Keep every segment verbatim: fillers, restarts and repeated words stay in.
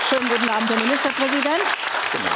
Schönen guten Abend, Herr Ministerpräsident. Genau.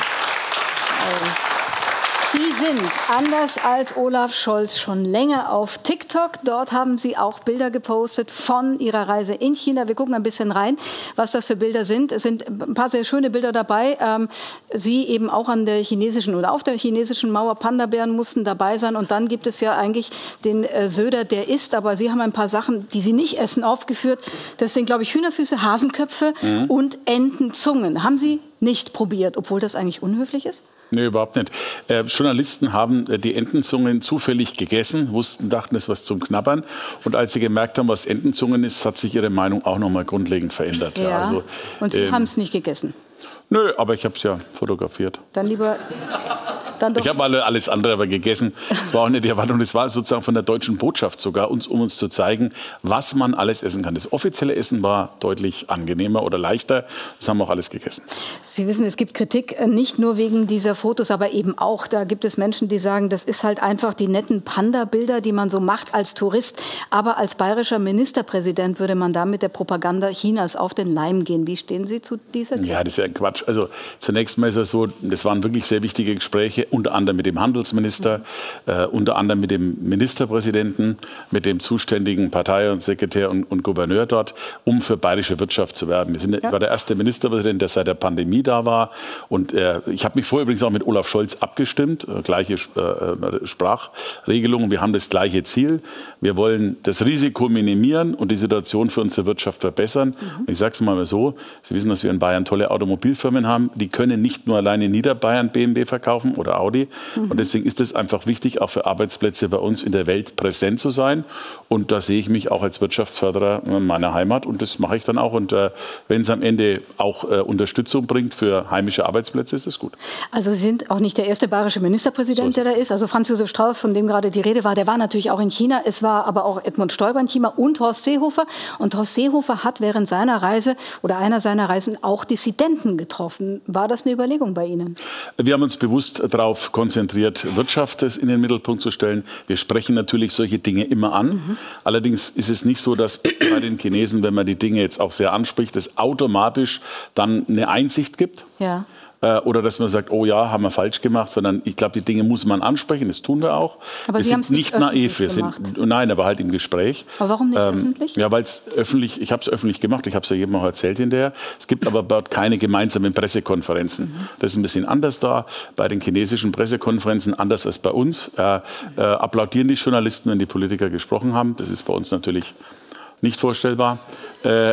Sie sind, anders als Olaf Scholz, schon länger auf TikTok. Dort haben Sie auch Bilder gepostet von Ihrer Reise in China. Wir gucken ein bisschen rein, was das für Bilder sind. Es sind ein paar sehr schöne Bilder dabei. Ähm, Sie eben auch an der chinesischen oder auf der chinesischen Mauer. Panda-Bären mussten dabei sein. Und dann gibt es ja eigentlich den äh, Söder, der isst. Aber Sie haben ein paar Sachen, die Sie nicht essen, aufgeführt. Das sind, glaube ich, Hühnerfüße, Hasenköpfe mhm. und Entenzungen. Haben Sie nicht probiert, obwohl das eigentlich unhöflich ist? Nee, überhaupt nicht. Äh, Journalisten haben äh, die Entenzungen zufällig gegessen, wussten, dachten, es ist was zum Knabbern. Und als sie gemerkt haben, was Entenzungen ist, hat sich ihre Meinung auch noch mal grundlegend verändert. Ja. Ja, also, und Sie ähm, haben es nicht gegessen? Nö, aber ich habe es ja fotografiert. Dann lieber... Dann doch. Ich habe alle, alles andere aber gegessen. Das war auch nicht die Erwartung. Das war sozusagen von der deutschen Botschaft sogar, uns, um uns zu zeigen, was man alles essen kann. Das offizielle Essen war deutlich angenehmer oder leichter. Das haben wir auch alles gegessen. Sie wissen, es gibt Kritik, nicht nur wegen dieser Fotos, aber eben auch. Da gibt es Menschen, die sagen, das ist halt einfach die netten Panda-Bilder, die man so macht als Tourist. Aber als bayerischer Ministerpräsident würde man da mit der Propaganda Chinas auf den Leim gehen. Wie stehen Sie zu dieser Kritik? Ja, das ist ja Quatsch. Also zunächst mal ist es so, das waren wirklich sehr wichtige Gespräche. Unter anderem mit dem Handelsminister, mhm. äh, unter anderem mit dem Ministerpräsidenten, mit dem zuständigen Partei- und Sekretär und, und Gouverneur dort, um für bayerische Wirtschaft zu werben. Wir sind, ja. Ich war der erste Ministerpräsident, der seit der Pandemie da war. Und äh, ich habe mich vorher übrigens auch mit Olaf Scholz abgestimmt, äh, gleiche äh, Sprachregelung. Wir haben das gleiche Ziel. Wir wollen das Risiko minimieren und die Situation für unsere Wirtschaft verbessern. Mhm. Ich sage es mal so, Sie wissen, dass wir in Bayern tolle Automobilfirmen haben. Die können nicht nur alleine in Niederbayern B M W verkaufen oder Audi. Mhm. Und deswegen ist es einfach wichtig, auch für Arbeitsplätze bei uns in der Welt präsent zu sein. Und da sehe ich mich auch als Wirtschaftsförderer meiner Heimat. Und das mache ich dann auch. Und äh, wenn es am Ende auch äh, Unterstützung bringt für heimische Arbeitsplätze, ist es gut. Also Sie sind auch nicht der erste bayerische Ministerpräsident, so der da ist. Also Franz Josef Strauß, von dem gerade die Rede war, der war natürlich auch in China. Es war aber auch Edmund Stoiber in China und Horst Seehofer. Und Horst Seehofer hat während seiner Reise oder einer seiner Reisen auch Dissidenten getroffen. War das eine Überlegung bei Ihnen? Wir haben uns bewusst darauf konzentriert, Wirtschaft in den Mittelpunkt zu stellen. Wir sprechen natürlich solche Dinge immer an. Mhm. Allerdings ist es nicht so, dass bei den Chinesen, wenn man die Dinge jetzt auch sehr anspricht, es automatisch dann eine Einsicht gibt. Ja. Oder dass man sagt, oh ja, haben wir falsch gemacht, sondern ich glaube, die Dinge muss man ansprechen, das tun wir auch. Aber wir Sie sind nicht naiv, wir sind, nein, aber halt im Gespräch. Aber warum nicht ähm, öffentlich? Ja, weil es öffentlich, ich habe es öffentlich gemacht, ich habe es ja jedem auch erzählt hinterher. Es gibt aber dort keine gemeinsamen Pressekonferenzen. Mhm. Das ist ein bisschen anders da, bei den chinesischen Pressekonferenzen, anders als bei uns. Äh, äh, applaudieren die Journalisten, wenn die Politiker gesprochen haben. Das ist bei uns natürlich nicht vorstellbar. Äh,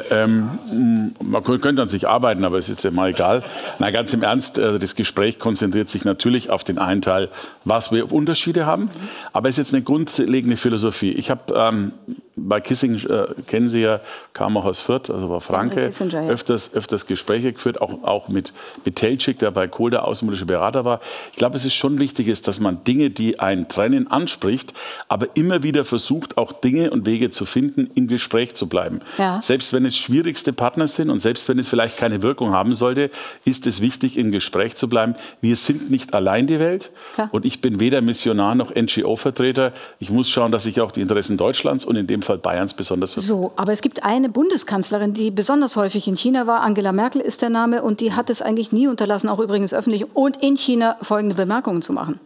ähm, man könnte an sich arbeiten, aber es ist ja mal egal. Na, ganz im Ernst, äh, das Gespräch konzentriert sich natürlich auf den einen Teil, was wir Unterschiede haben. Aber es ist jetzt eine grundlegende Philosophie. Ich habe ähm, bei Kissinger, äh, kennen Sie ja, kam auch aus Fürth, also war Franke, ja, ja. öfters, öfters Gespräche geführt, auch, auch mit, mit Teltschik, der bei Kohl der außenpolitische Berater war. Ich glaube, es ist schon wichtig, ist, dass man Dinge, die einen trennen, anspricht, aber immer wieder versucht, auch Dinge und Wege zu finden, im Gespräch zu bleiben. Ja. Selbst wenn es schwierigste Partner sind und selbst wenn es vielleicht keine Wirkung haben sollte, ist es wichtig, im Gespräch zu bleiben. Wir sind nicht allein die Welt. Ja. Und ich bin weder Missionar noch N G O-Vertreter. Ich muss schauen, dass ich auch die Interessen Deutschlands und in dem Fall Bayerns besonders vertrete. So, aber es gibt eine Bundeskanzlerin, die besonders häufig in China war. Angela Merkel ist der Name. Und die hat es eigentlich nie unterlassen, auch übrigens öffentlich und in China folgende Bemerkungen zu machen.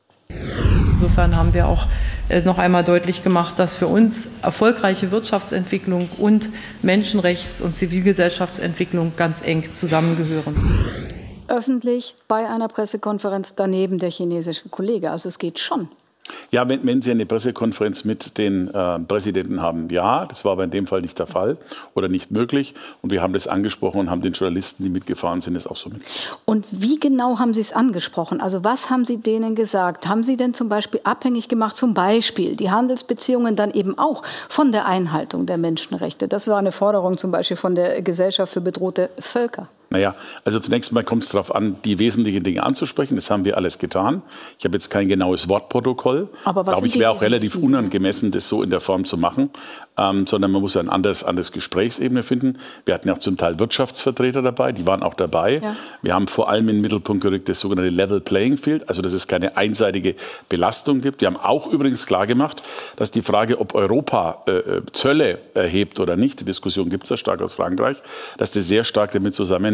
Insofern haben wir auch noch einmal deutlich gemacht, dass für uns erfolgreiche Wirtschaftsentwicklung und Menschenrechts- und Zivilgesellschaftsentwicklung ganz eng zusammengehören. Öffentlich bei einer Pressekonferenz daneben der chinesische Kollege. Also es geht schon. Ja, wenn, wenn Sie eine Pressekonferenz mit den äh, Präsidenten haben, ja, das war aber in dem Fall nicht der Fall oder nicht möglich. Und wir haben das angesprochen und haben den Journalisten, die mitgefahren sind, das auch so mitgefahren. Und wie genau haben Sie es angesprochen? Also was haben Sie denen gesagt? Haben Sie denn zum Beispiel abhängig gemacht, zum Beispiel die Handelsbeziehungen dann eben auch von der Einhaltung der Menschenrechte? Das war eine Forderung zum Beispiel von der Gesellschaft für bedrohte Völker. Naja, also zunächst mal kommt es darauf an, die wesentlichen Dinge anzusprechen. Das haben wir alles getan. Ich habe jetzt kein genaues Wortprotokoll. Aber was glaube ich, wäre auch relativ unangemessen, das so in der Form zu machen. Ähm, sondern man muss ein anderes, anderes Gesprächsebene finden. Wir hatten ja auch zum Teil Wirtschaftsvertreter dabei, die waren auch dabei. Ja. Wir haben vor allem in den Mittelpunkt gerückt das sogenannte Level Playing Field, also dass es keine einseitige Belastung gibt. Wir haben auch übrigens klargemacht, dass die Frage, ob Europa äh, Zölle erhebt oder nicht, die Diskussion gibt es ja stark aus Frankreich, dass das sehr stark damit zusammenhängt,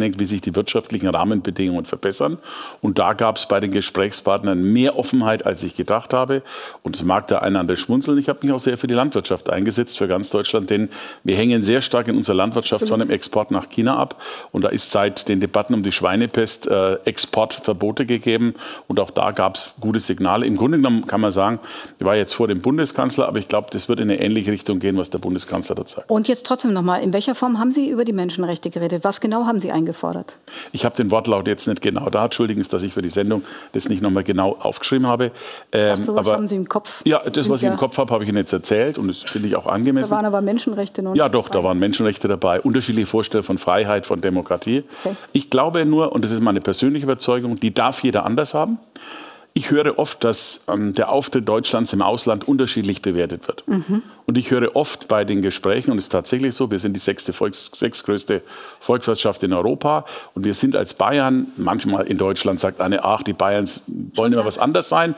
wie sich die wirtschaftlichen Rahmenbedingungen verbessern. Und da gab es bei den Gesprächspartnern mehr Offenheit, als ich gedacht habe. Und es mag der eine andere schmunzeln. Ich habe mich auch sehr für die Landwirtschaft eingesetzt, für ganz Deutschland, denn wir hängen sehr stark in unserer Landwirtschaft Absolut. von dem Export nach China ab. Und da ist seit den Debatten um die Schweinepest äh, Exportverbote gegeben. Und auch da gab es gute Signale. Im Grunde genommen kann man sagen, ich war jetzt vor dem Bundeskanzler, aber ich glaube, das wird in eine ähnliche Richtung gehen, was der Bundeskanzler dort sagt. Und jetzt trotzdem noch mal, in welcher Form haben Sie über die Menschenrechte geredet? Was genau haben Sie eingefordert? Ich habe den Wortlaut jetzt nicht genau da. Entschuldigen Sie, dass ich für die Sendung das nicht noch mal genau aufgeschrieben habe. Ähm, Ach, sowas aber, haben Sie im Kopf? Ja, das, was ich im Kopf habe, habe ich Ihnen jetzt erzählt und das finde ich auch angemessen. Da waren aber Menschenrechte noch nicht Ja, doch, dabei. Da waren Menschenrechte dabei. Unterschiedliche Vorstellungen von Freiheit, von Demokratie. Okay. Ich glaube nur, und das ist meine persönliche Überzeugung, die darf jeder anders haben. Ich höre oft, dass ähm, der Auftritt Deutschlands im Ausland unterschiedlich bewertet wird. Mhm. Und ich höre oft bei den Gesprächen, und es ist tatsächlich so, wir sind die sechste Volks-, sechstgrößte Volkswirtschaft in Europa und wir sind als Bayern, manchmal in Deutschland sagt eine, ach, die Bayerns wollen immer was anders sein.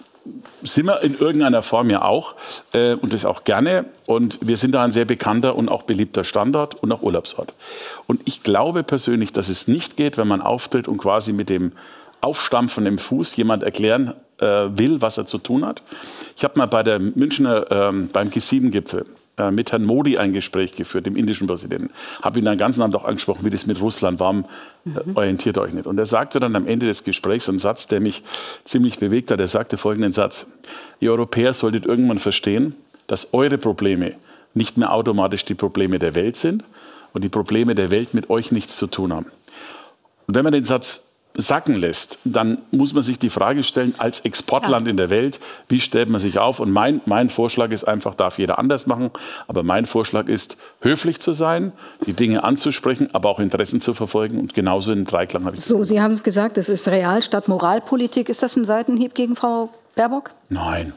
Sind wir in irgendeiner Form ja auch äh, und das auch gerne. Und wir sind da ein sehr bekannter und auch beliebter Standort und auch Urlaubsort. Und ich glaube persönlich, dass es nicht geht, wenn man auftritt und quasi mit dem Aufstampfen im Fuß jemand erklären äh, will, was er zu tun hat. Ich habe mal bei der Münchner, ähm, beim G sieben Gipfel äh, mit Herrn Modi ein Gespräch geführt, dem indischen Präsidenten. Habe ihn dann ganz Abend auch angesprochen, wie das mit Russland war, äh, mhm. orientiert euch nicht. Und er sagte dann am Ende des Gesprächs einen Satz, der mich ziemlich bewegt hat. Er sagte folgenden Satz: Ihr Europäer solltet irgendwann verstehen, dass eure Probleme nicht mehr automatisch die Probleme der Welt sind und die Probleme der Welt mit euch nichts zu tun haben. Und wenn man den Satz sacken lässt, dann muss man sich die Frage stellen, als Exportland ja. in der Welt, wie stellt man sich auf? Und mein, mein Vorschlag ist einfach, darf jeder anders machen, aber mein Vorschlag ist, höflich zu sein, die Dinge anzusprechen, aber auch Interessen zu verfolgen und genauso in Dreiklang habe ich So, Sie haben es gesagt, es ist Real statt Moralpolitik. Ist das ein Seitenhieb gegen Frau Baerbock? Nein.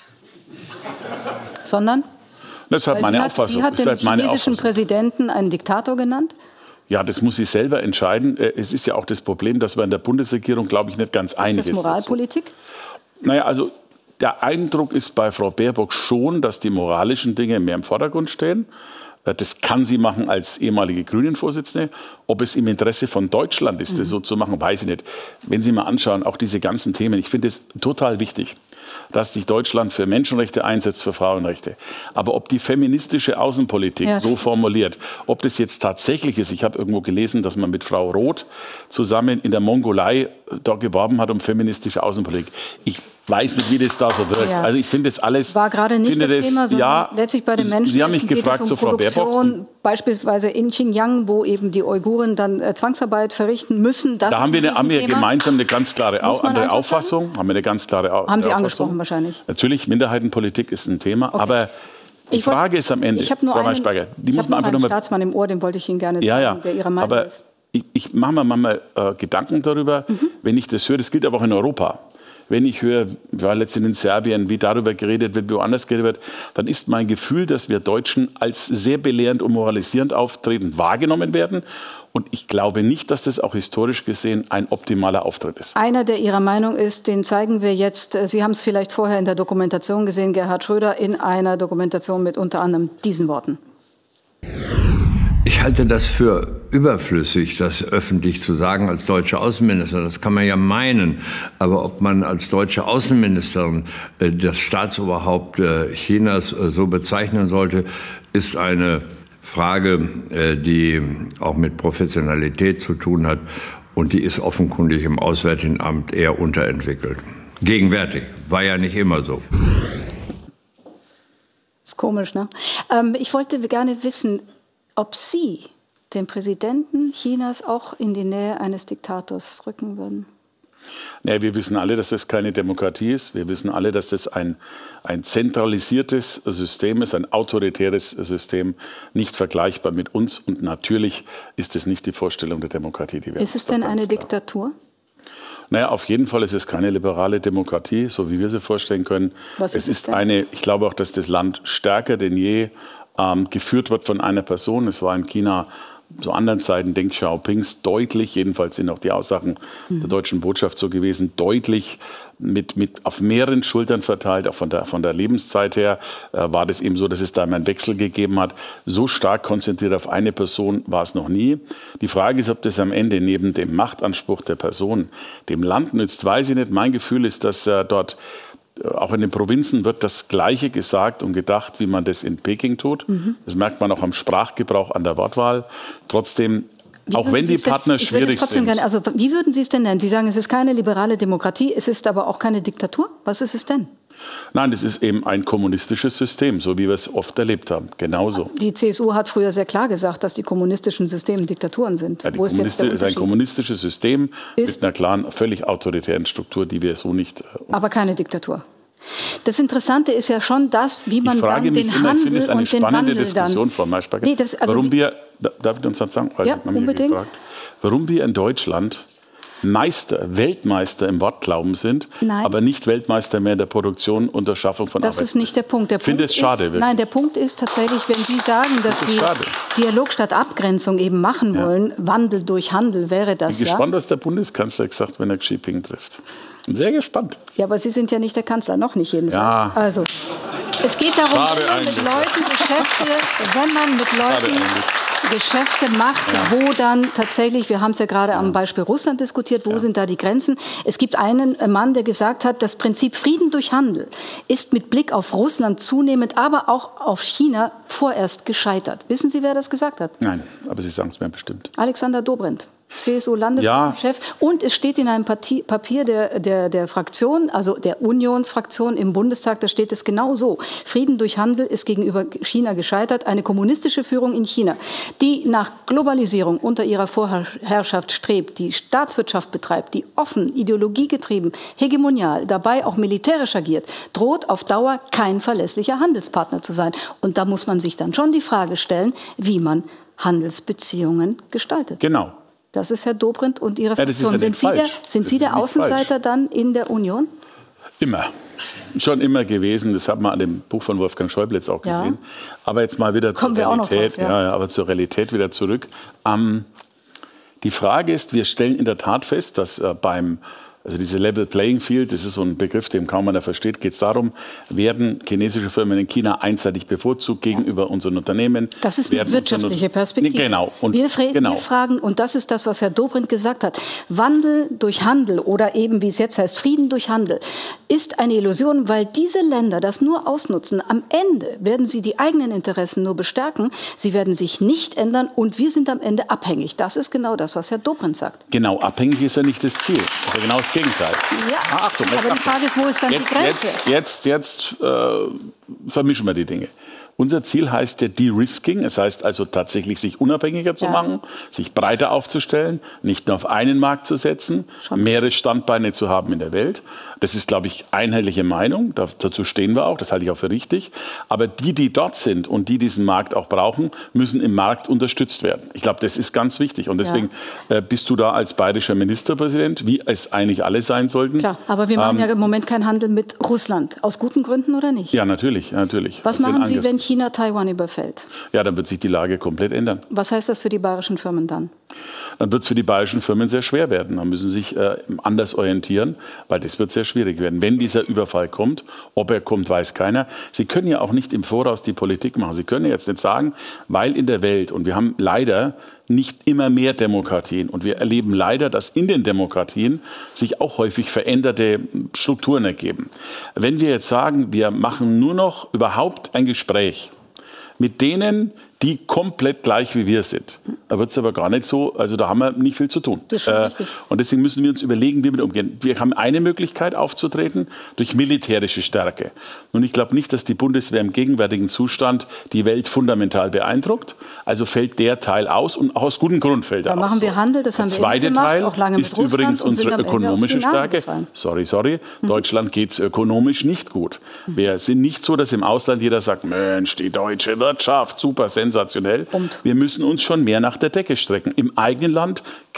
Sondern? Das ist halt meine Auffassung. Sie hat den chinesischen Präsidenten einen Diktator genannt. Ja, das muss sie selber entscheiden. Es ist ja auch das Problem, dass wir in der Bundesregierung, glaube ich, nicht ganz einig sind. Ist das Moralpolitik? Dazu. Naja, also der Eindruck ist bei Frau Baerbock schon, dass die moralischen Dinge mehr im Vordergrund stehen. Das kann sie machen als ehemalige Grünen-Vorsitzende. Ob es im Interesse von Deutschland ist, das so zu machen, weiß ich nicht. Wenn Sie mal anschauen, auch diese ganzen Themen, ich finde es total wichtig, dass sich Deutschland für Menschenrechte einsetzt, für Frauenrechte. Aber ob die feministische Außenpolitik ja. so formuliert, ob das jetzt tatsächlich ist, ich habe irgendwo gelesen, dass man mit Frau Roth zusammen in der Mongolei da geworben hat um feministische Außenpolitik. Ich weiß nicht, wie das da so wirkt. Ja. Also ich finde das alles... War gerade nicht das, das Thema, sondern ja, letztlich bei den Menschen Sie haben mich gefragt um zu Frau Baerbock. Beispielsweise in Xinjiang, wo eben die Uiguren dann äh, Zwangsarbeit verrichten müssen. Das da haben wir, eine, haben wir gemeinsam eine ganz klare Au andere Auffassung. Sagen? Haben wir eine ganz klare Au Haben Sie Auffassung. angesprochen wahrscheinlich. Natürlich, Minderheitenpolitik ist ein Thema, okay. aber die ich Frage ist am Ende, ich habe nur Frau einen, die ich muss man noch einfach einen Staatsmann im Ohr, den wollte ich Ihnen gerne zeigen, ja, ja. der Ihrer Meinung aber ist. Ich, ich mache mir manchmal äh, Gedanken darüber, mhm. wenn ich das höre, das gilt aber auch in Europa. Wenn ich höre, ich war letztens in Serbien, wie darüber geredet wird, wie woanders geredet wird, dann ist mein Gefühl, dass wir Deutschen als sehr belehrend und moralisierend auftreten, wahrgenommen werden. Und ich glaube nicht, dass das auch historisch gesehen ein optimaler Auftritt ist. Einer, der Ihrer Meinung ist, den zeigen wir jetzt, Sie haben es vielleicht vorher in der Dokumentation gesehen, Gerhard Schröder in einer Dokumentation mit unter anderem diesen Worten. Ich halte das für überflüssig, das öffentlich zu sagen als deutsche Außenminister. Das kann man ja meinen. Aber ob man als deutsche Außenministerin äh, das Staatsoberhaupt äh, Chinas äh, so bezeichnen sollte, ist eine Frage, äh, die auch mit Professionalität zu tun hat. Und die ist offenkundig im Auswärtigen Amt eher unterentwickelt. Gegenwärtig. War ja nicht immer so. Ist komisch, ne? Ähm, ich wollte gerne wissen, ob Sie den Präsidenten Chinas auch in die Nähe eines Diktators rücken würden? Ja, wir wissen alle, dass das keine Demokratie ist. Wir wissen alle, dass das ein, ein zentralisiertes System ist, ein autoritäres System, nicht vergleichbar mit uns. Und natürlich ist es nicht die Vorstellung der Demokratie, die wir haben. Ist es denn eine Diktatur? Naja, auf jeden Fall ist es keine liberale Demokratie, so wie wir sie vorstellen können. Was ist es ist denn? eine, ich glaube auch, dass das Land stärker denn je ähm, geführt wird von einer Person. Es war in China zu anderen Zeiten Deng Xiaopings deutlich, jedenfalls sind auch die Aussagen mhm. der deutschen Botschaft so gewesen, deutlich mit, mit auf mehreren Schultern verteilt, auch von der, von der Lebenszeit her äh, war das eben so, dass es da immer einen Wechsel gegeben hat. So stark konzentriert auf eine Person war es noch nie. Die Frage ist, ob das am Ende neben dem Machtanspruch der Person dem Land nützt, weiß ich nicht. Mein Gefühl ist, dass äh, dort auch in den Provinzen wird das Gleiche gesagt und gedacht, wie man das in Peking tut. Mhm. Das merkt man auch am Sprachgebrauch, an der Wortwahl. Trotzdem, wie auch wenn die Partner denn, schwierig sind. Gerne, also wie würden Sie es denn nennen? Sie sagen, es ist keine liberale Demokratie, es ist aber auch keine Diktatur. Was ist es denn? Nein, das ist eben ein kommunistisches System, so wie wir es oft erlebt haben. Genauso. Die C S U hat früher sehr klar gesagt, dass die kommunistischen Systeme Diktaturen sind. Ja, die Wo ist jetzt der Kommunist- ist ein kommunistisches System ist mit einer klaren, völlig autoritären Struktur, die wir so nicht... Äh, aber keine Diktatur. Das Interessante ist ja schon das, wie man dann den immer, Handel ich eine und den spannende Wandel Diskussion, dann... Frau Maischberger, nee, das, also warum wir, darf ich uns das sagen? Ja, unbedingt. Gefragt, warum wir in Deutschland Meister, Weltmeister im Wortglauben sind, nein. aber nicht Weltmeister mehr in der Produktion und der Schaffung von Das ist nicht der Punkt. Der ich finde es schade. Ist, nein, der Punkt ist tatsächlich, wenn Sie sagen, dass das Sie schade. Dialog statt Abgrenzung eben machen ja. wollen, Wandel durch Handel wäre das. Ich bin ja? gespannt, was der Bundeskanzler gesagt, wenn er Xi Jinping trifft. Bin sehr gespannt. Ja, aber Sie sind ja nicht der Kanzler, noch nicht jedenfalls. Ja. Also, es geht darum, schade wenn man mit Leuten Geschäfte, wenn man mit Leuten Geschäfte macht, ja. wo dann tatsächlich, wir haben es ja gerade am Beispiel Russland diskutiert, wo ja. sind da die Grenzen? Es gibt einen Mann, der gesagt hat, das Prinzip Frieden durch Handel ist mit Blick auf Russland zunehmend, aber auch auf China vorerst gescheitert. Wissen Sie, wer das gesagt hat? Nein, aber Sie sagen es mir bestimmt. Alexander Dobrindt. C S U-Landeschef. Ja. Und es steht in einem Partie, Papier der, der, der Fraktion, also der Unionsfraktion im Bundestag, da steht es genau so. Frieden durch Handel ist gegenüber China gescheitert. Eine kommunistische Führung in China, die nach Globalisierung unter ihrer Vorherrschaft strebt, die Staatswirtschaft betreibt, die offen, ideologiegetrieben, hegemonial, dabei auch militärisch agiert, droht auf Dauer kein verlässlicher Handelspartner zu sein. Und da muss man sich dann schon die Frage stellen, wie man Handelsbeziehungen gestaltet. Genau. Das ist Herr Dobrindt und Ihre Fraktion. Ja, sind Sie der, sind Sie der Außenseiter falsch. dann in der Union? Immer. Schon immer gewesen. Das hat man an dem Buch von Wolfgang Schäuble jetzt auch gesehen. Ja. Aber jetzt mal wieder Kommen zur Realität. Drauf, ja. Ja, aber zur Realität wieder zurück. Ähm, die Frage ist, wir stellen in der Tat fest, dass äh, beim Also diese Level Playing Field, das ist so ein Begriff, den kaum einer versteht, geht es darum, werden chinesische Firmen in China einseitig bevorzugt gegenüber unseren Unternehmen. Das ist eine wirtschaftliche Perspektive. Genau. Und wir, genau. wir fragen, und das ist das, was Herr Dobrindt gesagt hat, Wandel durch Handel oder eben, wie es jetzt heißt, Frieden durch Handel, ist eine Illusion, weil diese Länder das nur ausnutzen. Am Ende werden sie die eigenen Interessen nur bestärken, sie werden sich nicht ändern und wir sind am Ende abhängig. Das ist genau das, was Herr Dobrindt sagt. Genau, abhängig ist ja nicht das Ziel. Das ist ja genau das Gegenteil. Ja, ah, Achtung, jetzt, aber die Achtung. Frage ist, wo ist dann jetzt, die Grenze? Jetzt, jetzt, jetzt äh, vermischen wir die Dinge. Unser Ziel heißt ja De-Risking, es heißt also tatsächlich sich unabhängiger zu ja. machen, sich breiter aufzustellen, nicht nur auf einen Markt zu setzen, Schon. mehrere Standbeine zu haben in der Welt. Das ist, glaube ich, einheitliche Meinung, dazu stehen wir auch, das halte ich auch für richtig. Aber die, die dort sind und die diesen Markt auch brauchen, müssen im Markt unterstützt werden. Ich glaube, das ist ganz wichtig und deswegen ja. äh, bist du da als bayerischer Ministerpräsident, wie es eigentlich alle sein sollten. Klar, aber wir machen ähm, ja im Moment keinen Handel mit Russland, aus guten Gründen oder nicht? Ja, natürlich, natürlich. Was das machen Sie, wenn China Taiwan überfällt? Ja, dann wird sich die Lage komplett ändern. Was heißt das für die bayerischen Firmen dann? Dann wird es für die bayerischen Firmen sehr schwer werden. Dann müssen sie sich äh, anders orientieren, weil das wird sehr schwierig werden. Wenn dieser Überfall kommt, ob er kommt, weiß keiner. Sie können ja auch nicht im Voraus die Politik machen. Sie können jetzt nicht sagen, weil in der Welt, und wir haben leider nicht immer mehr Demokratien, und wir erleben leider, dass in den Demokratien sich auch häufig veränderte Strukturen ergeben. Wenn wir jetzt sagen, wir machen nur noch überhaupt ein Gespräch mit denen, die komplett gleich wie wir sind. Da wird es aber gar nicht so, also da haben wir nicht viel zu tun. Das ist schon äh, richtig. Und deswegen müssen wir uns überlegen, wie wir damit umgehen. Wir haben eine Möglichkeit aufzutreten, durch militärische Stärke. Und ich glaube nicht, dass die Bundeswehr im gegenwärtigen Zustand die Welt fundamental beeindruckt. Also fällt der Teil aus und auch aus gutem Grund fällt er aus. Da machen wir Handel, das haben wir immer gemacht, Teil auch lange mit ist Russland übrigens unsere ökonomische Stärke. Gefallen. Sorry, sorry, mhm. Deutschland geht es ökonomisch nicht gut. Mhm. Wir sind nicht so, dass im Ausland jeder sagt, Mensch, die deutsche Wirtschaft, super sensationell. Und? Wir müssen uns schon mehr nach der Decke strecken. Im eigenen Land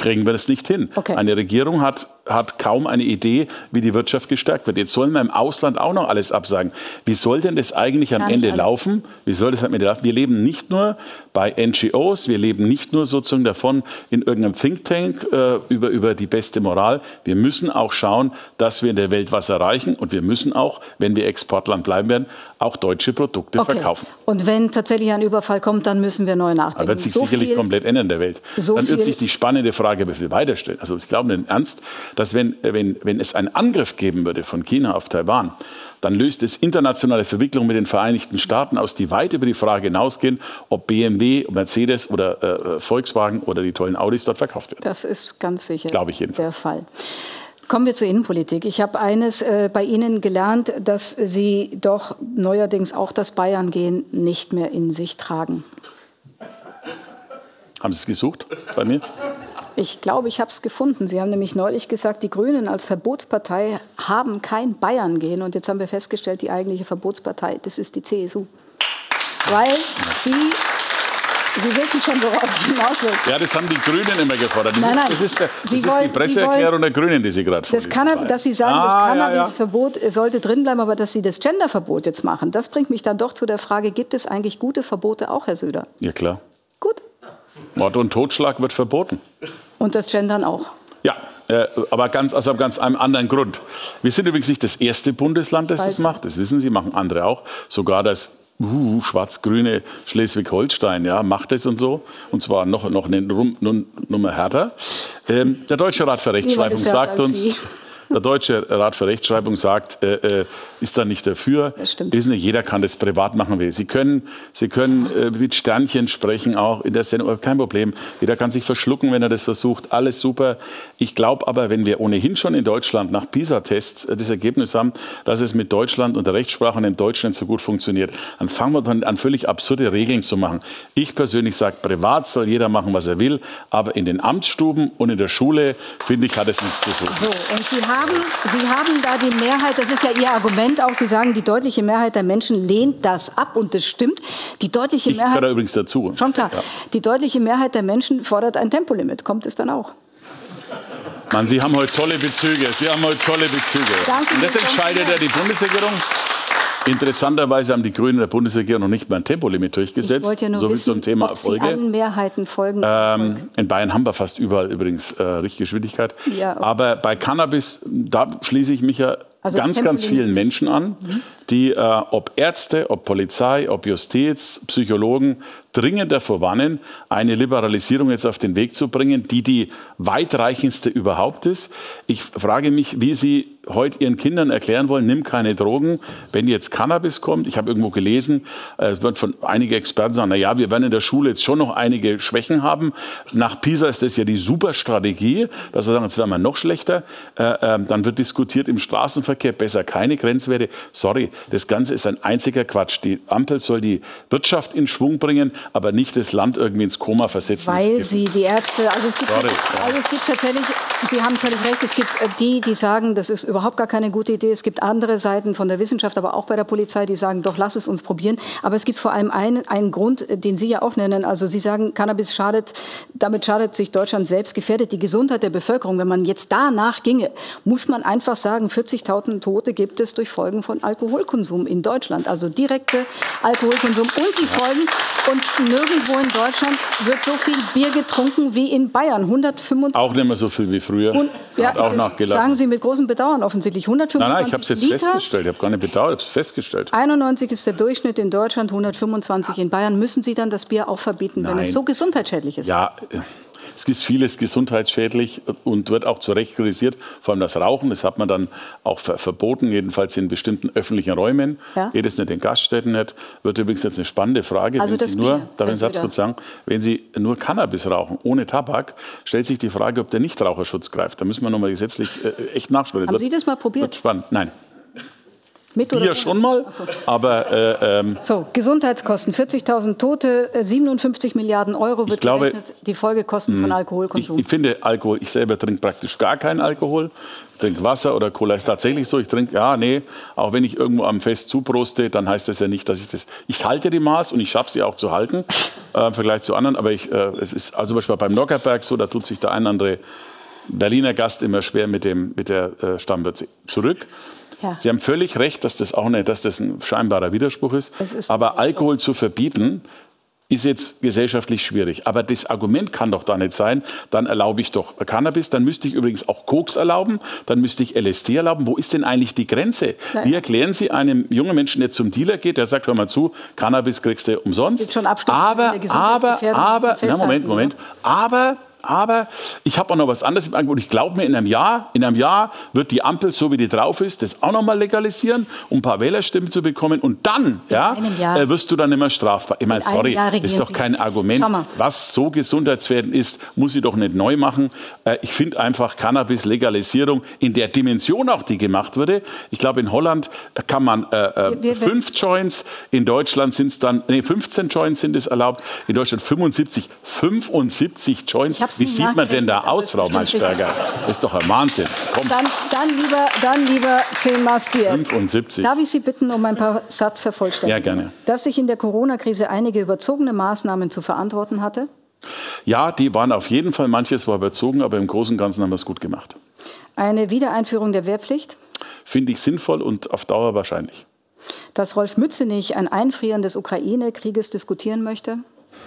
kriegen wir das nicht hin. Okay. Eine Regierung hat, hat kaum eine Idee, wie die Wirtschaft gestärkt wird. Jetzt sollen wir im Ausland auch noch alles absagen. Wie soll denn das eigentlich am Gar nicht Ende alles. laufen? Wie soll das am Ende laufen? Wir leben nicht nur bei N G Os, wir leben nicht nur sozusagen davon in irgendeinem Think Tank äh, über, über die beste Moral. Wir müssen auch schauen, dass wir in der Welt was erreichen. Und wir müssen auch, wenn wir Exportland bleiben werden, auch deutsche Produkte Okay. verkaufen. Und wenn tatsächlich ein Überfall kommt, dann müssen wir neu nachdenken. Da wird sich so sicherlich viel, komplett ändern in der Welt. so Dann wird viel- sich die spannende Frage wie viel weiterstellen. Also ich glaube im Ernst, dass wenn, wenn, wenn es einen Angriff geben würde von China auf Taiwan, dann löst es internationale Verwicklungen mit den Vereinigten Staaten aus, die weit über die Frage hinausgehen, ob B M W, Mercedes oder äh, Volkswagen oder die tollen Audis dort verkauft werden. Das ist ganz sicher Glaube ich jedenfalls. der Fall. Kommen wir zur Innenpolitik. Ich habe eines äh, bei Ihnen gelernt, dass Sie doch neuerdings auch das Bayern-Gehen nicht mehr in sich tragen. Haben Sie es gesucht bei mir? Ich glaube, ich habe es gefunden. Sie haben nämlich neulich gesagt, die Grünen als Verbotspartei haben kein Bayern-Gehen. Und jetzt haben wir festgestellt, die eigentliche Verbotspartei, das ist die C S U. Weil Sie, Sie wissen schon, worauf ich hinaus will. Ja, das haben die Grünen immer gefordert. Das Nein, ist, nein. das ist, der, das Sie ist wollen- die Sie Presseerklärung wollen- der Grünen, die Sie gerade Das vorlesen. kann, dass Sie sagen, das Ah, ja, ja. Cannabisverbot sollte drinbleiben, aber dass Sie das Genderverbot jetzt machen, das bringt mich dann doch zu der Frage, gibt es eigentlich gute Verbote auch, Herr Söder? Ja, klar. Gut. Mord und Totschlag wird verboten. Und das Gendern auch. Ja, äh, aber ganz, aus einem ganz einem anderen Grund. Wir sind übrigens nicht das erste Bundesland, das Weiß das macht. Das wissen Sie, machen andere auch. Sogar das uh, schwarz-grüne Schleswig-Holstein ja, macht es und so. Und zwar noch, noch eine Rum- Num- Nummer härter. Ähm, der Deutsche Rat für Rechtschreibung Niemand ist härter sagt als uns... Sie. Der Deutsche Rat für Rechtschreibung sagt, äh, äh, ist da nicht dafür. Das stimmt. Wissen Sie, jeder kann das privat machen will. Sie können, Sie können äh, mit Sternchen sprechen, auch in der Sendung, kein Problem. Jeder kann sich verschlucken, wenn er das versucht. Alles super. Ich glaube aber, wenn wir ohnehin schon in Deutschland nach PISA-Tests äh, das Ergebnis haben, dass es mit Deutschland und der Rechtssprache und dem Deutschen so gut funktioniert, dann fangen wir dann an, völlig absurde Regeln zu machen. Ich persönlich sage, privat soll jeder machen, was er will, aber in den Amtsstuben und in der Schule, finde ich, hat es nichts zu suchen. So, und Sie haben, Sie haben da die Mehrheit, das ist ja Ihr Argument auch, Sie sagen, die deutliche Mehrheit der Menschen lehnt das ab und das stimmt. Die deutliche Ich gehöre Mehrheit, übrigens dazu. schon klar, Ja. die deutliche Mehrheit der Menschen fordert ein Tempolimit. Kommt es dann auch? Mann, Sie haben heute tolle Bezüge. Sie haben heute tolle Bezüge. Danke, Und das Herr entscheidet ja die Bundesregierung. Interessanterweise haben die Grünen der Bundesregierung noch nicht mal ein Tempolimit Ich durchgesetzt. wollte ja nur so viel wissen, zum Thema ob Sie Erfolge. allen Mehrheiten folgen. Ähm, in Bayern haben wir fast überall übrigens äh, Richtgeschwindigkeit. Ja, okay. Aber bei Cannabis, da schließe ich mich ja Also das ganz, ganz Tempolimit vielen Menschen an, die, äh, ob Ärzte, ob Polizei, ob Justiz, Psychologen, dringend davor warnen, eine Liberalisierung jetzt auf den Weg zu bringen, die die weitreichendste überhaupt ist. Ich frage mich, wie Sie heute Ihren Kindern erklären wollen, nimm keine Drogen, wenn jetzt Cannabis kommt. Ich habe irgendwo gelesen, äh, es wird von einige Experten sagen, na ja, wir werden in der Schule jetzt schon noch einige Schwächen haben. Nach PISA ist das ja die super Strategie, dass wir sagen, jetzt werden wir noch schlechter. Äh, äh, dann wird diskutiert im Straßenverkehr, besser keine Grenzwerte. Sorry, das Ganze ist ein einziger Quatsch. Die Ampel soll die Wirtschaft in Schwung bringen, aber nicht das Land irgendwie ins Koma versetzen. Weil Sie die Ärzte, also es gibt, Sorry, ja. also es gibt tatsächlich, Sie haben völlig recht, es gibt äh, die, die sagen, das ist überhaupt gar keine gute Idee. Es gibt andere Seiten von der Wissenschaft, aber auch bei der Polizei, die sagen, doch, lass es uns probieren. Aber es gibt vor allem einen, einen Grund, äh, den Sie ja auch nennen. Also Sie sagen, Cannabis schadet, damit schadet sich Deutschland selbst, gefährdet die Gesundheit der Bevölkerung. Wenn man jetzt danach ginge, muss man einfach sagen, vierzigtausend Tote gibt es durch Folgen von Alkoholkonsum in Deutschland. Also direkte Alkoholkonsum und die Folgen. Und nirgendwo in Deutschland wird so viel Bier getrunken wie in Bayern. hundertfünfundzwanzig. Auch nicht mehr so viel wie früher. Und, ja, Hat auch das nachgelassen. sagen Sie mit großem Bedauern offensichtlich. Nein, hundertfünfundzwanzig nein, ich habe es jetzt Liter. festgestellt. Ich habe gar nicht bedauert, ich habe es festgestellt. einundneunzig ist der Durchschnitt in Deutschland, hundertfünfundzwanzig in Bayern. Müssen Sie dann das Bier auch verbieten, wenn Nein. es so gesundheitsschädlich ist? Ja, es ist vieles gesundheitsschädlich und wird auch zu Recht kritisiert. Vor allem das Rauchen, das hat man dann auch ver verboten, jedenfalls in bestimmten öffentlichen Räumen. Ja. Geht es nicht in Gaststätten nicht. Wird übrigens jetzt eine spannende Frage. Also wenn das Sie nur, Bier, darf ich einen das Satz wieder. kurz sagen, wenn Sie nur Cannabis rauchen, ohne Tabak, stellt sich die Frage, ob der Nichtraucherschutz greift. Da müssen wir nochmal gesetzlich äh, echt nachschauen. Haben Sie das mal probiert? Wird spannend. Nein. Mit oder Wir schon mal, so. aber... Äh, ähm, so, Gesundheitskosten, vierzigtausend Tote, siebenundfünfzig Milliarden Euro wird glaube, gerechnet, die Folgekosten mh, von Alkoholkonsum. Ich, ich finde Alkohol, ich selber trinke praktisch gar keinen Alkohol. Ich trinke Wasser oder Cola, ist tatsächlich so. Ich trinke, ja, nee, auch wenn ich irgendwo am Fest zuproste, dann heißt das ja nicht, dass ich das... Ich halte die Maß und ich schaffe sie auch zu halten, äh, im Vergleich zu anderen. Aber ich, äh, es ist also zum Beispiel beim Nockerberg so, da tut sich der ein oder andere Berliner Gast immer schwer mit, dem, mit der äh, Stammwürze. Zurück. Ja. Sie haben völlig recht, dass das auch nicht, dass das ein scheinbarer Widerspruch ist. ist Aber Alkohol zu verbieten, ist jetzt gesellschaftlich schwierig. Aber das Argument kann doch da nicht sein, dann erlaube ich doch Cannabis, dann müsste ich übrigens auch Koks erlauben, dann müsste ich L S D erlauben. Wo ist denn eigentlich die Grenze? Nein. Wie erklären Sie einem jungen Menschen, der zum Dealer geht, der sagt, hör mal zu, Cannabis kriegst du umsonst. Schon aber, aber, aber, na, Moment, Moment, aber... Aber ich habe auch noch was anderes im Angebot. Ich glaube mir, in einem Jahr, in einem Jahr wird die Ampel, so wie die drauf ist, das auch noch mal legalisieren, um ein paar Wählerstimmen zu bekommen. Und dann ja, äh, wirst du dann immer strafbar. Ich meine, sorry, das ist doch kein Argument. Was so gesundheitsfährdend ist, muss ich doch nicht neu machen. Äh, ich finde einfach Cannabis-Legalisierung in der Dimension auch, die gemacht wurde. Ich glaube, in Holland kann man äh, äh, fünf Joints, in Deutschland sind es dann, nee, fünfzehn Joints sind es erlaubt, in Deutschland fünfundsiebzig, fünfundsiebzig Joints. Wie sieht man denn da aus, Frau Maischberger? Das ist doch ein Wahnsinn. Komm. Dann, dann lieber, dann lieber zehn Maß Bier. fünfundsiebzig. Darf ich Sie bitten um ein paar Satzvervollständigungen? Ja, gerne. Dass sich in der Corona-Krise einige überzogene Maßnahmen zu verantworten hatte? Ja, die waren auf jeden Fall, manches war überzogen, aber im Großen und Ganzen haben wir es gut gemacht. Eine Wiedereinführung der Wehrpflicht? Finde ich sinnvoll und auf Dauer wahrscheinlich. Dass Rolf Mützenich ein Einfrieren des Ukraine-Krieges diskutieren möchte?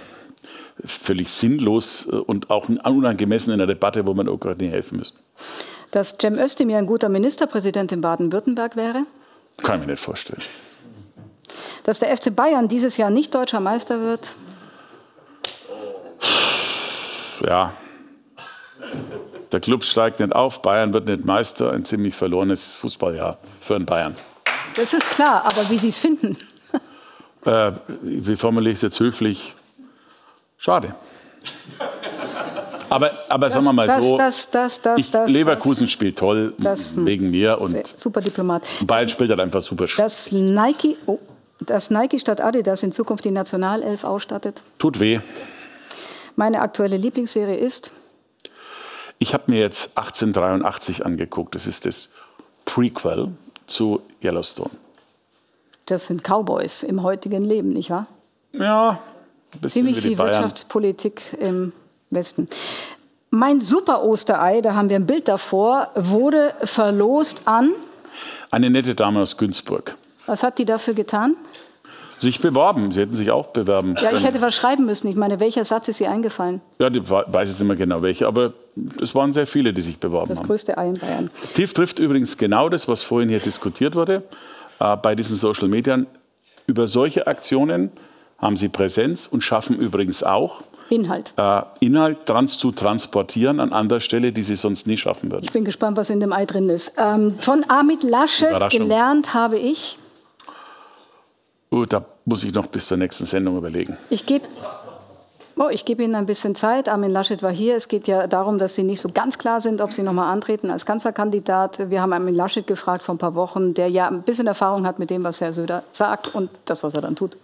Völlig sinnlos und auch unangemessen in einer Debatte, wo man der Ukraine helfen müsste. Dass Cem Özdemir ein guter Ministerpräsident in Baden-Württemberg wäre? Kann ich mir nicht vorstellen. Dass der F C Bayern dieses Jahr nicht deutscher Meister wird? Ja. Der Club steigt nicht auf, Bayern wird nicht Meister. Ein ziemlich verlorenes Fußballjahr für einen Bayern. Das ist klar, aber wie Sie es finden? äh, wie formuliere ich es jetzt höflich? Schade. Aber, aber das, sagen wir mal das, so, das, das, das, ich, das, Leverkusen das, spielt toll, das, wegen mir. Und super Diplomat. Bayern spielt halt einfach super. Dass Nike, oh, dass Nike statt Adidas in Zukunft die Nationalelf ausstattet? Tut weh. Meine aktuelle Lieblingsserie ist? Ich habe mir jetzt achtzehnhundertdreiundachtzig angeguckt. Das ist das Prequel zu Yellowstone. Das sind Cowboys im heutigen Leben, nicht wahr? Ja. Ziemlich viel Wirtschaftspolitik im Westen. Mein Super-Osterei, da haben wir ein Bild davor, wurde verlost an? Eine nette Dame aus Günzburg. Was hat die dafür getan? Sich beworben. Sie hätten sich auch bewerben können. Ja, ich hätte was schreiben müssen. Ich meine, welcher Satz ist ihr eingefallen? Ja, ich weiß jetzt nicht mehr genau welche, aber es waren sehr viele, die sich beworben das haben. Das größte Ei in Bayern. Tief trifft übrigens genau das, was vorhin hier diskutiert wurde, äh, bei diesen Social Medien. Über solche Aktionen haben sie Präsenz und schaffen übrigens auch, Inhalt, äh, Inhalt trans zu transportieren an anderer Stelle, die sie sonst nie schaffen würden. Ich bin gespannt, was in dem Ei drin ist. Ähm, von Armin Laschet gelernt habe ich... Oh, da muss ich noch bis zur nächsten Sendung überlegen. Ich gebe oh, ich geb Ihnen ein bisschen Zeit. Armin Laschet war hier. Es geht ja darum, dass Sie nicht so ganz klar sind, ob Sie noch mal antreten als Kanzlerkandidat. Wir haben Armin Laschet gefragt vor ein paar Wochen, der ja ein bisschen Erfahrung hat mit dem, was Herr Söder sagt und das, was er dann tut.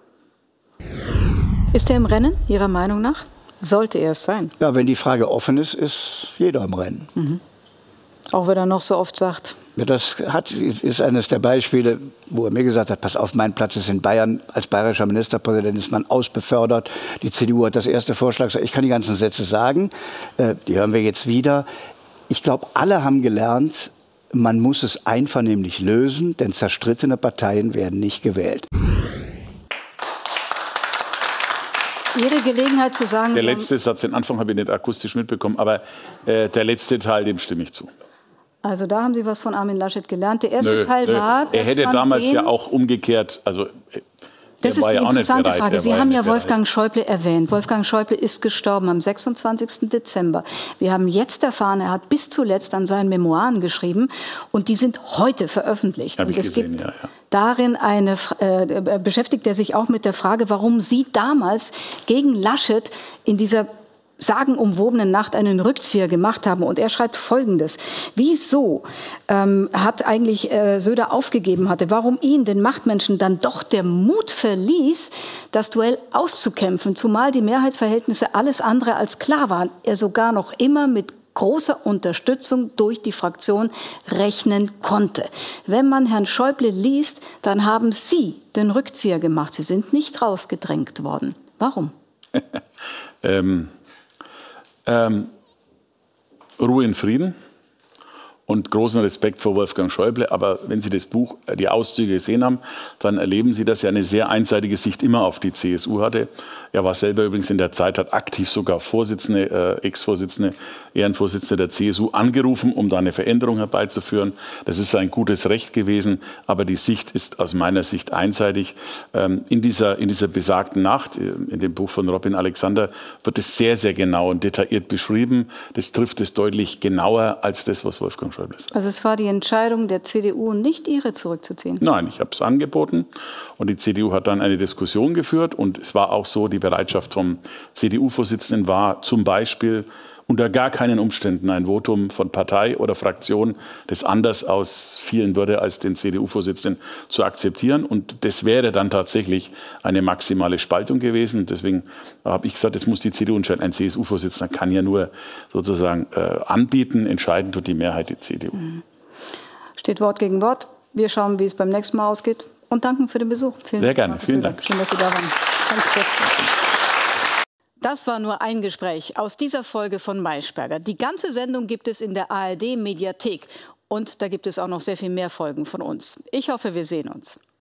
Ist er im Rennen, Ihrer Meinung nach? Sollte er es sein? Ja, wenn die Frage offen ist, ist jeder im Rennen. Mhm. Auch wenn er noch so oft sagt. Ja, das hat, ist eines der Beispiele, wo er mir gesagt hat, pass auf, mein Platz ist in Bayern. Als bayerischer Ministerpräsident ist man ausbefördert. Die C D U hat das erste Vorschlag. Ich kann die ganzen Sätze sagen, äh, die hören wir jetzt wieder. Ich glaube, alle haben gelernt, man muss es einvernehmlich lösen, denn zerstrittene Parteien werden nicht gewählt. Ihre Gelegenheit zu sagen... Der letzte Satz, den Anfang habe ich nicht akustisch mitbekommen, aber äh, der letzte Teil, dem stimme ich zu. Also da haben Sie was von Armin Laschet gelernt. Der erste nö, Teil nö. war... Er hätte damals ja auch umgekehrt... Also, das ist die ja interessante Frage. Sie haben ja Wolfgang bereit. Schäuble erwähnt. Wolfgang Schäuble ist gestorben am sechsundzwanzigsten Dezember. Wir haben jetzt erfahren, er hat bis zuletzt an seinen Memoiren geschrieben und die sind heute veröffentlicht. Hab und ich es gesehen, gibt ja, ja. darin eine, äh, beschäftigt er sich auch mit der Frage, warum Sie damals gegen Laschet in dieser sagenumwobenen Nacht einen Rückzieher gemacht haben. Und er schreibt Folgendes. Wieso ähm, hat eigentlich äh, Söder aufgegeben hatte? Warum ihn, den Machtmenschen, dann doch der Mut verließ, das Duell auszukämpfen, zumal die Mehrheitsverhältnisse alles andere als klar waren. Er sogar noch immer mit großer Unterstützung durch die Fraktion rechnen konnte. Wenn man Herrn Schäuble liest, dann haben Sie den Rückzieher gemacht. Sie sind nicht rausgedrängt worden. Warum? ähm, ähm, Ruhe in Frieden und großen Respekt vor Wolfgang Schäuble. Aber wenn Sie das Buch, die Auszüge gesehen haben, dann erleben Sie, dass er eine sehr einseitige Sicht immer auf die C S U hatte. Er war selber übrigens in der Zeit, hat aktiv sogar Vorsitzende, äh, Ex-Vorsitzende, Ehrenvorsitzende der C S U angerufen, um da eine Veränderung herbeizuführen. Das ist ein gutes Recht gewesen, aber die Sicht ist aus meiner Sicht einseitig. Ähm, in dieser, in dieser besagten Nacht, in dem Buch von Robin Alexander, wird es sehr, sehr genau und detailliert beschrieben. Das trifft es deutlich genauer als das, was Wolfgang Schäuble sagt. Also es war die Entscheidung der C D U, nicht Ihre zurückzuziehen? Nein, ich habe es angeboten und die C D U hat dann eine Diskussion geführt und es war auch so, die Bereitschaft vom C D U-Vorsitzenden war zum Beispiel unter gar keinen Umständen ein Votum von Partei oder Fraktion, das anders ausfielen würde, als den C D U-Vorsitzenden zu akzeptieren. Und das wäre dann tatsächlich eine maximale Spaltung gewesen. Deswegen habe ich gesagt, das muss die C D U entscheiden. Ein C S U-Vorsitzender kann ja nur sozusagen äh, anbieten, entscheiden tut die Mehrheit die C D U. Steht Wort gegen Wort. Wir schauen, wie es beim nächsten Mal ausgeht und danken für den Besuch. Vielen Sehr gerne, vielen Dank. Schön, dass Sie da waren. Danke. Das war nur ein Gespräch aus dieser Folge von Maischberger. Die ganze Sendung gibt es in der A R D-Mediathek. Und da gibt es auch noch sehr viel mehr Folgen von uns. Ich hoffe, wir sehen uns.